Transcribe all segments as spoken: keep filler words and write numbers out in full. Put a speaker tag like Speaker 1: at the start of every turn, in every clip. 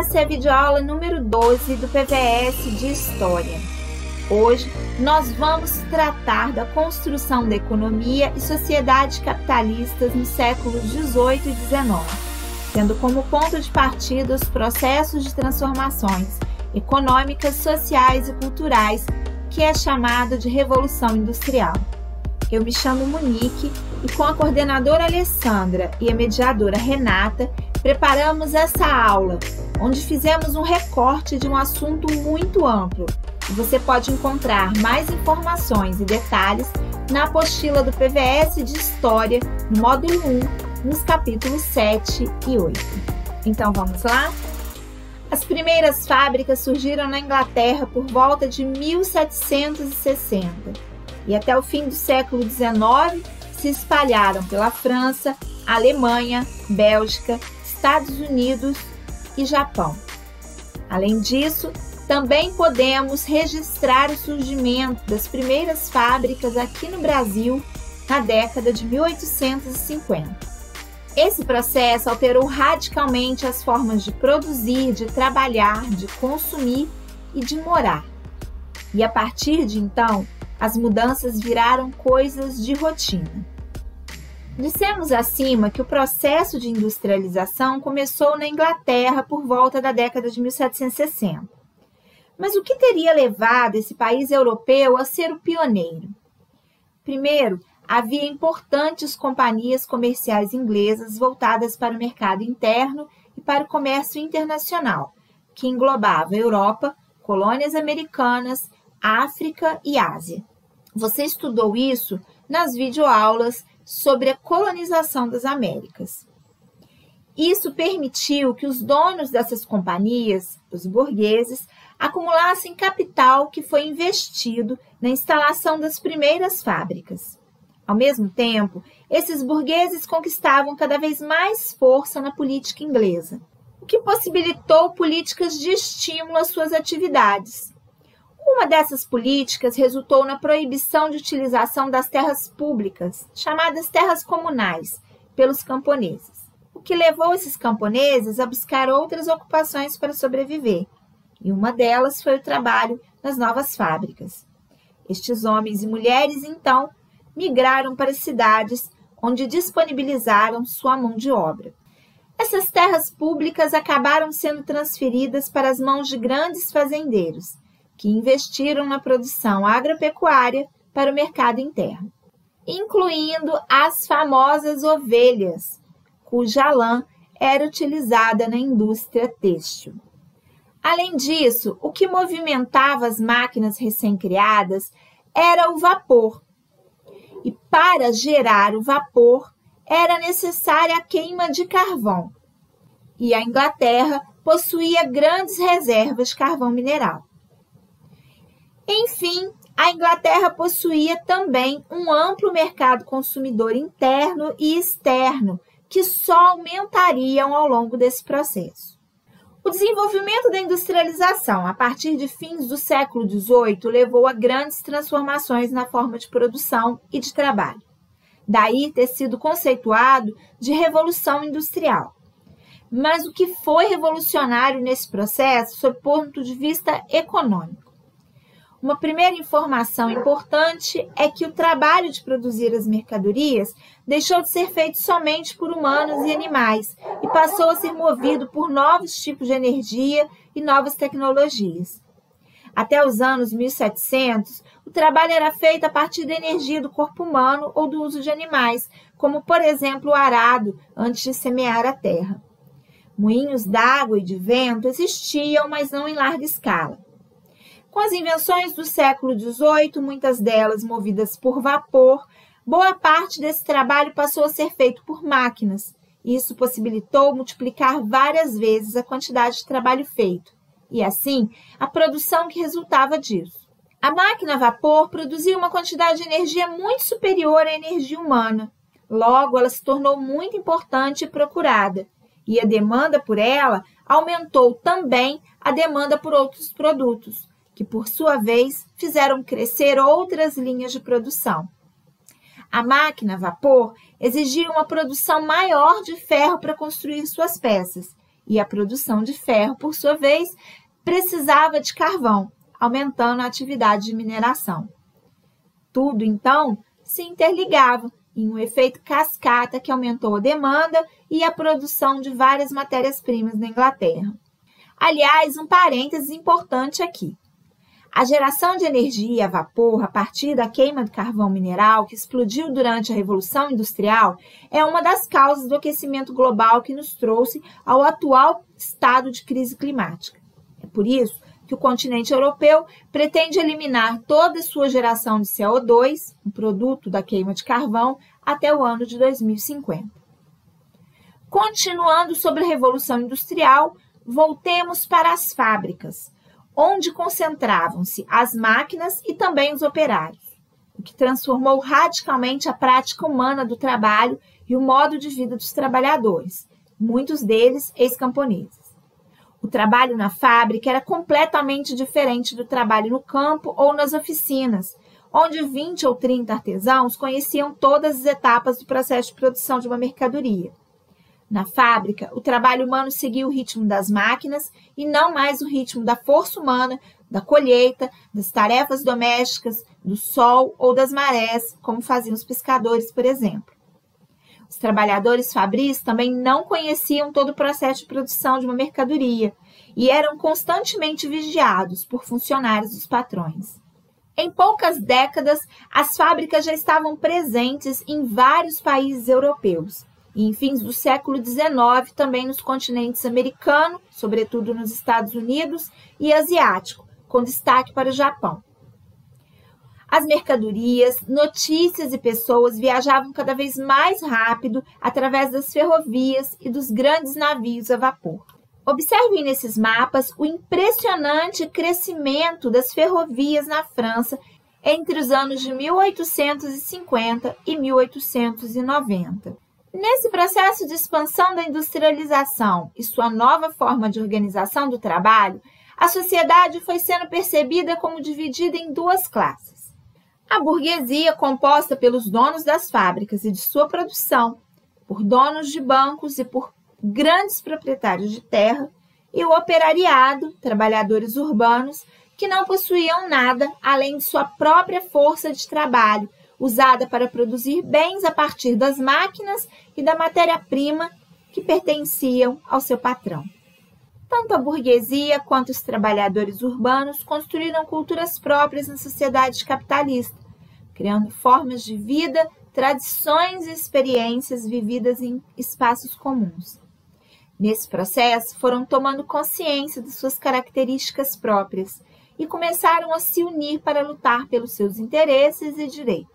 Speaker 1: Essa é a videoaula número doze do P V S de História. Hoje, nós vamos tratar da construção da economia e sociedade capitalistas nos séculos dezoito e dezenove, tendo como ponto de partida os processos de transformações econômicas, sociais e culturais, que é chamado de Revolução Industrial. Eu me chamo Monique e com a coordenadora Alessandra e a mediadora Renata, preparamos essa aula, onde fizemos um recorte de um assunto muito amplo. E você pode encontrar mais informações e detalhes na apostila do P V S de História, no módulo um, nos capítulos sete e oito. Então vamos lá? As primeiras fábricas surgiram na Inglaterra por volta de mil setecentos e sessenta e até o fim do século dezenove se espalharam pela França, Alemanha, Bélgica, Estados Unidos e Japão. Além disso, também podemos registrar o surgimento das primeiras fábricas aqui no Brasil na década de mil oitocentos e cinquenta. Esse processo alterou radicalmente as formas de produzir, de trabalhar, de consumir e de morar. E a partir de então, as mudanças viraram coisas de rotina. Dissemos acima que o processo de industrialização começou na Inglaterra por volta da década de mil setecentos e sessenta. Mas o que teria levado esse país europeu a ser o pioneiro? Primeiro, havia importantes companhias comerciais inglesas voltadas para o mercado interno e para o comércio internacional, que englobava Europa, colônias americanas, África e Ásia. Você estudou isso nas videoaulas sobre a colonização das Américas. Isso permitiu que os donos dessas companhias, os burgueses, acumulassem capital que foi investido na instalação das primeiras fábricas. Ao mesmo tempo, esses burgueses conquistavam cada vez mais força na política inglesa, o que possibilitou políticas de estímulo às suas atividades. Uma dessas políticas resultou na proibição de utilização das terras públicas, chamadas terras comunais, pelos camponeses, o que levou esses camponeses a buscar outras ocupações para sobreviver, e uma delas foi o trabalho nas novas fábricas. Estes homens e mulheres, então, migraram para cidades onde disponibilizaram sua mão de obra. Essas terras públicas acabaram sendo transferidas para as mãos de grandes fazendeiros, que investiram na produção agropecuária para o mercado interno, incluindo as famosas ovelhas, cuja lã era utilizada na indústria têxtil. Além disso, o que movimentava as máquinas recém-criadas era o vapor, e para gerar o vapor era necessária a queima de carvão, e a Inglaterra possuía grandes reservas de carvão mineral. Enfim, a Inglaterra possuía também um amplo mercado consumidor interno e externo, que só aumentariam ao longo desse processo. O desenvolvimento da industrialização a partir de fins do século dezoito levou a grandes transformações na forma de produção e de trabalho. Daí ter sido conceituado de Revolução Industrial. Mas o que foi revolucionário nesse processo, sob o ponto de vista econômico? Uma primeira informação importante é que o trabalho de produzir as mercadorias deixou de ser feito somente por humanos e animais e passou a ser movido por novos tipos de energia e novas tecnologias. Até os anos mil e setecentos, o trabalho era feito a partir da energia do corpo humano ou do uso de animais, como, por exemplo, o arado antes de semear a terra. Moinhos d'água e de vento existiam, mas não em larga escala. Com as invenções do século dezoito, muitas delas movidas por vapor, boa parte desse trabalho passou a ser feito por máquinas. Isso possibilitou multiplicar várias vezes a quantidade de trabalho feito, e assim, a produção que resultava disso. A máquina a vapor produzia uma quantidade de energia muito superior à energia humana. Logo, ela se tornou muito importante e procurada, e a demanda por ela aumentou também a demanda por outros produtos, que, por sua vez, fizeram crescer outras linhas de produção. A máquina a vapor exigia uma produção maior de ferro para construir suas peças, e a produção de ferro, por sua vez, precisava de carvão, aumentando a atividade de mineração. Tudo, então, se interligava em um efeito cascata que aumentou a demanda e a produção de várias matérias-primas na Inglaterra. Aliás, um parênteses importante aqui. A geração de energia a vapor a partir da queima do carvão mineral que explodiu durante a Revolução Industrial é uma das causas do aquecimento global que nos trouxe ao atual estado de crise climática. É por isso que o continente europeu pretende eliminar toda a sua geração de C O dois, um produto da queima de carvão, até o ano de dois mil e cinquenta. Continuando sobre a Revolução Industrial, voltemos para as fábricas, onde concentravam-se as máquinas e também os operários, o que transformou radicalmente a prática humana do trabalho e o modo de vida dos trabalhadores, muitos deles ex-camponeses. O trabalho na fábrica era completamente diferente do trabalho no campo ou nas oficinas, onde vinte ou trinta artesãos conheciam todas as etapas do processo de produção de uma mercadoria. Na fábrica, o trabalho humano seguia o ritmo das máquinas e não mais o ritmo da força humana, da colheita, das tarefas domésticas, do sol ou das marés, como faziam os pescadores, por exemplo. Os trabalhadores fabris também não conheciam todo o processo de produção de uma mercadoria e eram constantemente vigiados por funcionários dos patrões. Em poucas décadas, as fábricas já estavam presentes em vários países europeus e em fins do século dezenove também nos continentes americano, sobretudo nos Estados Unidos, e asiático, com destaque para o Japão. As mercadorias, notícias e pessoas viajavam cada vez mais rápido através das ferrovias e dos grandes navios a vapor. Observem nesses mapas o impressionante crescimento das ferrovias na França entre os anos de mil oitocentos e cinquenta e mil oitocentos e noventa. Nesse processo de expansão da industrialização e sua nova forma de organização do trabalho, a sociedade foi sendo percebida como dividida em duas classes. A burguesia, composta pelos donos das fábricas e de sua produção, por donos de bancos e por grandes proprietários de terra, e o operariado, trabalhadores urbanos, que não possuíam nada além de sua própria força de trabalho, usada para produzir bens a partir das máquinas e da matéria-prima que pertenciam ao seu patrão. Tanto a burguesia quanto os trabalhadores urbanos construíram culturas próprias na sociedade capitalista, criando formas de vida, tradições e experiências vividas em espaços comuns. Nesse processo, foram tomando consciência de suas características próprias e começaram a se unir para lutar pelos seus interesses e direitos.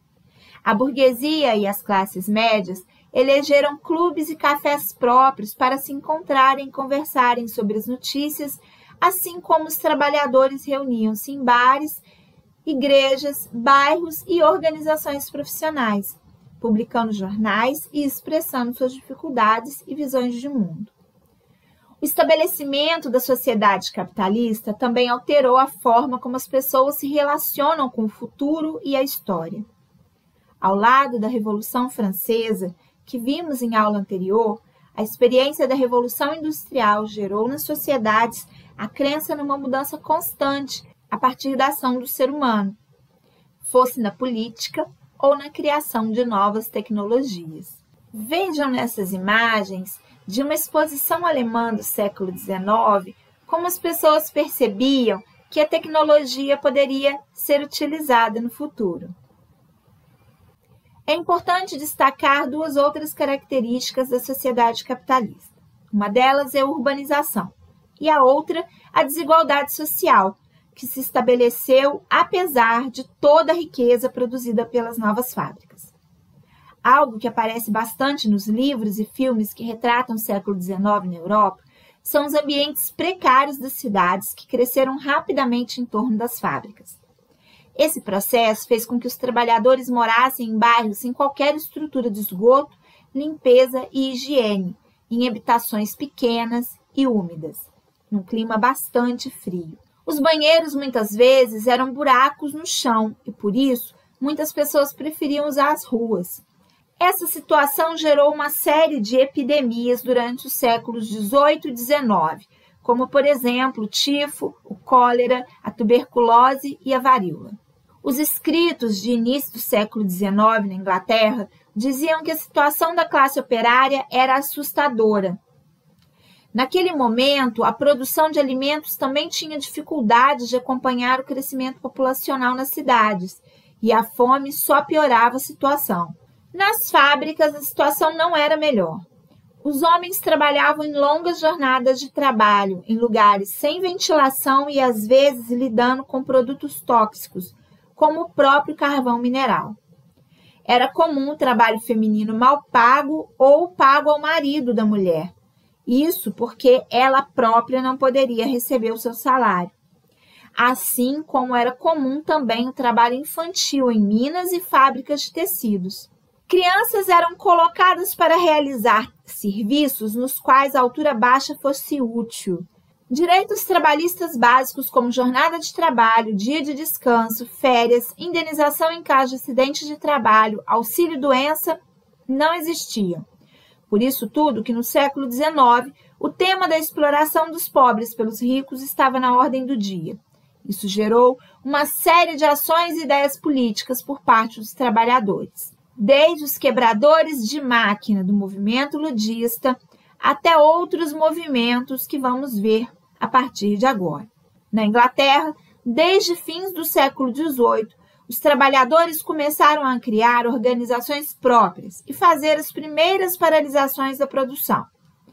Speaker 1: A burguesia e as classes médias elegeram clubes e cafés próprios para se encontrarem e conversarem sobre as notícias, assim como os trabalhadores reuniam-se em bares, igrejas, bairros e organizações profissionais, publicando jornais e expressando suas dificuldades e visões de mundo. O estabelecimento da sociedade capitalista também alterou a forma como as pessoas se relacionam com o futuro e a história. Ao lado da Revolução Francesa, que vimos em aula anterior, a experiência da Revolução Industrial gerou nas sociedades a crença numa mudança constante a partir da ação do ser humano, fosse na política ou na criação de novas tecnologias. Vejam nessas imagens de uma exposição alemã do século dezenove como as pessoas percebiam que a tecnologia poderia ser utilizada no futuro. É importante destacar duas outras características da sociedade capitalista. Uma delas é a urbanização e a outra a desigualdade social, que se estabeleceu apesar de toda a riqueza produzida pelas novas fábricas. Algo que aparece bastante nos livros e filmes que retratam o século dezenove na Europa são os ambientes precários das cidades que cresceram rapidamente em torno das fábricas. Esse processo fez com que os trabalhadores morassem em bairros sem qualquer estrutura de esgoto, limpeza e higiene, em habitações pequenas e úmidas, num clima bastante frio. Os banheiros, muitas vezes, eram buracos no chão e, por isso, muitas pessoas preferiam usar as ruas. Essa situação gerou uma série de epidemias durante os séculos dezoito e dezenove, como, por exemplo, o tifo, o cólera, a tuberculose e a varíola. Os escritos de início do século dezenove na Inglaterra diziam que a situação da classe operária era assustadora. Naquele momento, a produção de alimentos também tinha dificuldades de acompanhar o crescimento populacional nas cidades, e a fome só piorava a situação. Nas fábricas, a situação não era melhor. Os homens trabalhavam em longas jornadas de trabalho, em lugares sem ventilação e, às vezes, lidando com produtos tóxicos, como o próprio carvão mineral. Era comum o trabalho feminino mal pago ou pago ao marido da mulher. Isso porque ela própria não poderia receber o seu salário. Assim como era comum também o trabalho infantil em minas e fábricas de tecidos. Crianças eram colocadas para realizar serviços nos quais a altura baixa fosse útil. Direitos trabalhistas básicos como jornada de trabalho, dia de descanso, férias, indenização em caso de acidente de trabalho, auxílio-doença, não existiam. Por isso tudo que no século dezenove, o tema da exploração dos pobres pelos ricos estava na ordem do dia. Isso gerou uma série de ações e ideias políticas por parte dos trabalhadores. Desde os quebradores de máquina do movimento ludista até outros movimentos que vamos ver a partir de agora. Na Inglaterra, desde fins do século dezoito, os trabalhadores começaram a criar organizações próprias e fazer as primeiras paralisações da produção.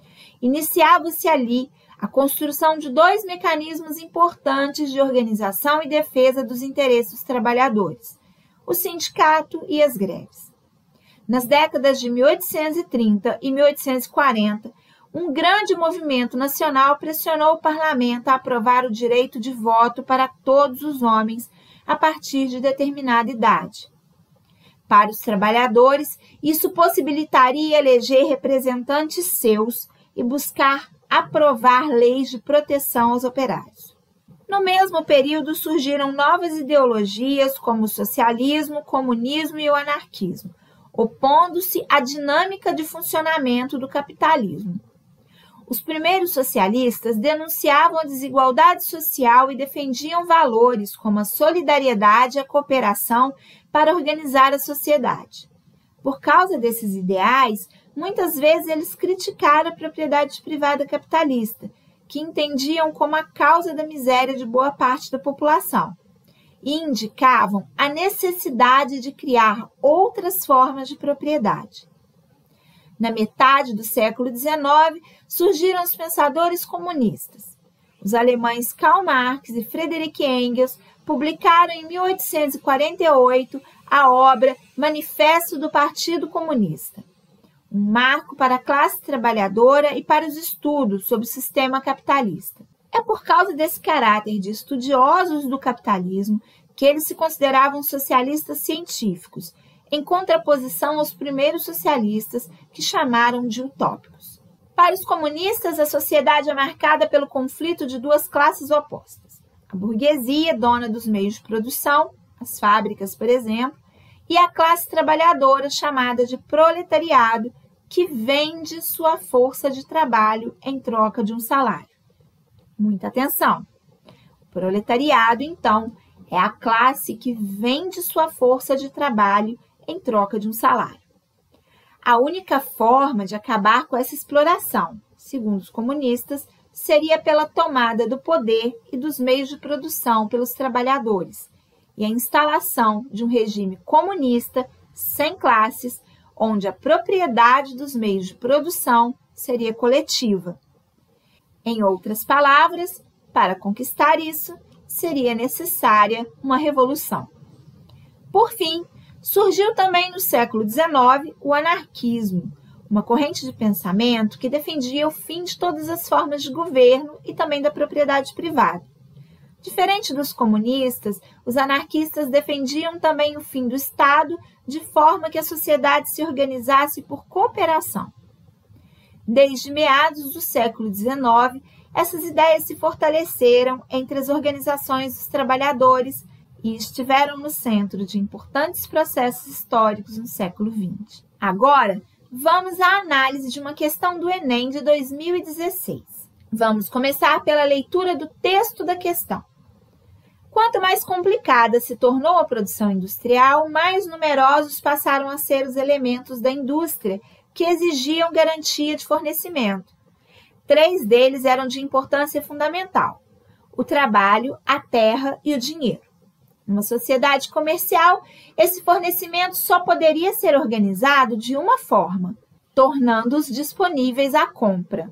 Speaker 1: Iniciava-se ali a construção de dois mecanismos importantes de organização e defesa dos interesses dos trabalhadores, o sindicato e as greves. Nas décadas de mil oitocentos e trinta e mil oitocentos e quarenta, um grande movimento nacional pressionou o parlamento a aprovar o direito de voto para todos os homens a partir de determinada idade. Para os trabalhadores, isso possibilitaria eleger representantes seus e buscar aprovar leis de proteção aos operários. No mesmo período surgiram novas ideologias como o socialismo, o comunismo e o anarquismo, opondo-se à dinâmica de funcionamento do capitalismo. Os primeiros socialistas denunciavam a desigualdade social e defendiam valores como a solidariedade e a cooperação para organizar a sociedade. Por causa desses ideais, muitas vezes eles criticaram a propriedade privada capitalista, que entendiam como a causa da miséria de boa parte da população, e indicavam a necessidade de criar outras formas de propriedade. Na metade do século dezenove, surgiram os pensadores comunistas. Os alemães Karl Marx e Friedrich Engels publicaram em mil oitocentos e quarenta e oito a obra Manifesto do Partido Comunista, um marco para a classe trabalhadora e para os estudos sobre o sistema capitalista. É por causa desse caráter de estudiosos do capitalismo que eles se consideravam socialistas científicos, em contraposição aos primeiros socialistas, que chamaram de utópicos. Para os comunistas, a sociedade é marcada pelo conflito de duas classes opostas: a burguesia, dona dos meios de produção, as fábricas, por exemplo, e a classe trabalhadora, chamada de proletariado, que vende sua força de trabalho em troca de um salário. Muita atenção! O proletariado, então, é a classe que vende sua força de trabalho em troca de um salário. A única forma de acabar com essa exploração, segundo os comunistas, seria pela tomada do poder e dos meios de produção pelos trabalhadores e a instalação de um regime comunista sem classes, onde a propriedade dos meios de produção seria coletiva. Em outras palavras, para conquistar isso, seria necessária uma revolução. Por fim, surgiu também no século dezenove o anarquismo, uma corrente de pensamento que defendia o fim de todas as formas de governo e também da propriedade privada. Diferente dos comunistas, os anarquistas defendiam também o fim do Estado, de forma que a sociedade se organizasse por cooperação. Desde meados do século dezenove, essas ideias se fortaleceram entre as organizações dos trabalhadores e estiveram no centro de importantes processos históricos no século vinte. Agora, vamos à análise de uma questão do Enem de dois mil e dezesseis. Vamos começar pela leitura do texto da questão. Quanto mais complicada se tornou a produção industrial, mais numerosos passaram a ser os elementos da indústria que exigiam garantia de fornecimento. Três deles eram de importância fundamental: o trabalho, a terra e o dinheiro. Numa sociedade comercial, esse fornecimento só poderia ser organizado de uma forma, tornando-os disponíveis à compra.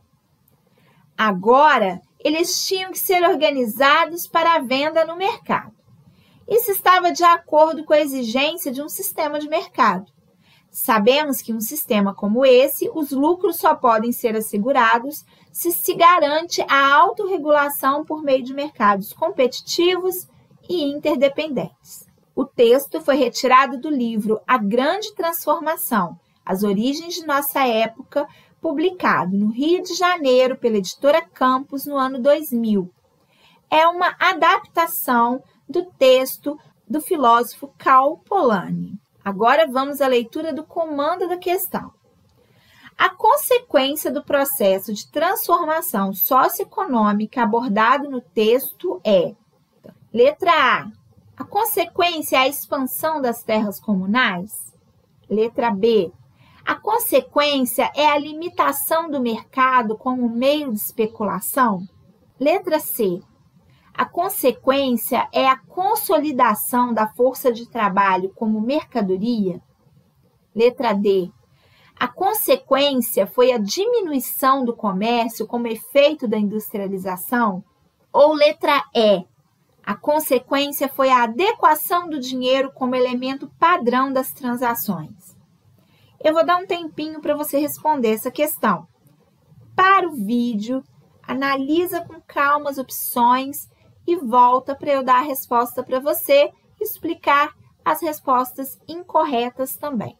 Speaker 1: Agora, eles tinham que ser organizados para a venda no mercado. Isso estava de acordo com a exigência de um sistema de mercado. Sabemos que em um sistema como esse, os lucros só podem ser assegurados se se garante a autorregulação por meio de mercados competitivos e interdependentes. O texto foi retirado do livro A Grande Transformação, As Origens de Nossa Época, publicado no Rio de Janeiro pela editora Campos no ano dois mil. É uma adaptação do texto do filósofo Karl Polanyi. Agora vamos à leitura do comando da questão. A consequência do processo de transformação socioeconômica abordado no texto é: letra A. A consequência é a expansão das terras comunais. Letra B. A consequência é a limitação do mercado como meio de especulação. Letra C. A consequência é a consolidação da força de trabalho como mercadoria. Letra D. A consequência foi a diminuição do comércio como efeito da industrialização. Ou letra E. A consequência foi a adequação do dinheiro como elemento padrão das transações. Eu vou dar um tempinho para você responder essa questão. Para o vídeo, analisa com calma as opções e volta para eu dar a resposta para você e explicar as respostas incorretas também.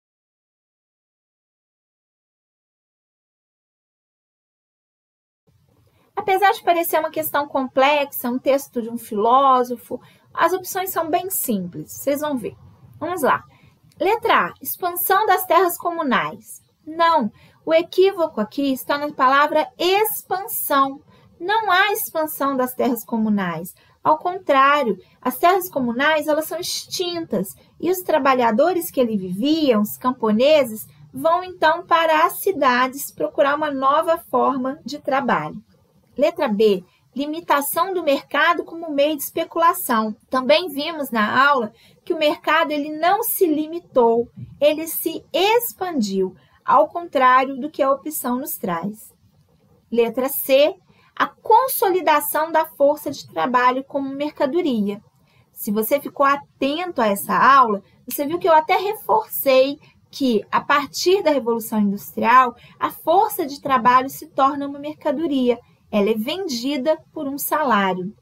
Speaker 1: Apesar de parecer uma questão complexa, um texto de um filósofo, as opções são bem simples, vocês vão ver. Vamos lá. Letra A, expansão das terras comunais. Não, o equívoco aqui está na palavra expansão. Não há expansão das terras comunais. Ao contrário, as terras comunais elas são extintas e os trabalhadores que ali viviam, os camponeses, vão então para as cidades procurar uma nova forma de trabalho. Letra B, limitação do mercado como meio de especulação. Também vimos na aula que o mercado ele não se limitou, ele se expandiu, ao contrário do que a opção nos traz. Letra C, a consolidação da força de trabalho como mercadoria. Se você ficou atento a essa aula, você viu que eu até reforcei que, a partir da Revolução Industrial, a força de trabalho se torna uma mercadoria. Ela é vendida por um salário.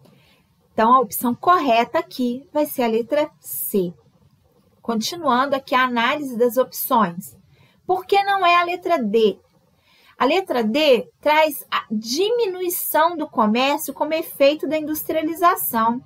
Speaker 1: Então, a opção correta aqui vai ser a letra C. Continuando aqui a análise das opções. Por que não é a letra D? A letra D traz a diminuição do comércio como efeito da industrialização.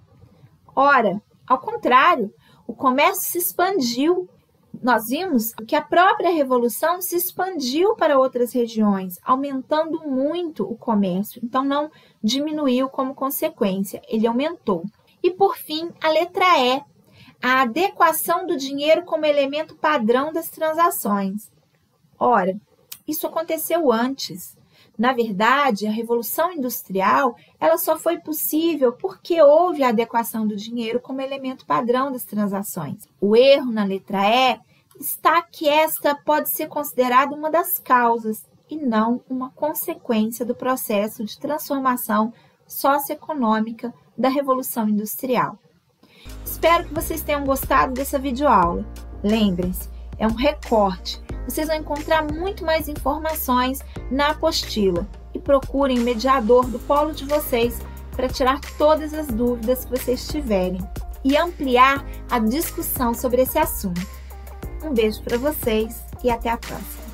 Speaker 1: Ora, ao contrário, o comércio se expandiu. Nós vimos que a própria Revolução se expandiu para outras regiões, aumentando muito o comércio. Então, não diminuiu como consequência, ele aumentou. E, por fim, a letra E, a adequação do dinheiro como elemento padrão das transações. Ora, isso aconteceu antes. Na verdade, a Revolução Industrial ela só foi possível porque houve a adequação do dinheiro como elemento padrão das transações. O erro na letra E está que esta pode ser considerada uma das causas e não uma consequência do processo de transformação socioeconômica da Revolução Industrial. Espero que vocês tenham gostado dessa videoaula. Lembrem-se, é um recorte. Vocês vão encontrar muito mais informações na apostila e procurem o mediador do polo de vocês para tirar todas as dúvidas que vocês tiverem e ampliar a discussão sobre esse assunto. Um beijo para vocês e até a próxima!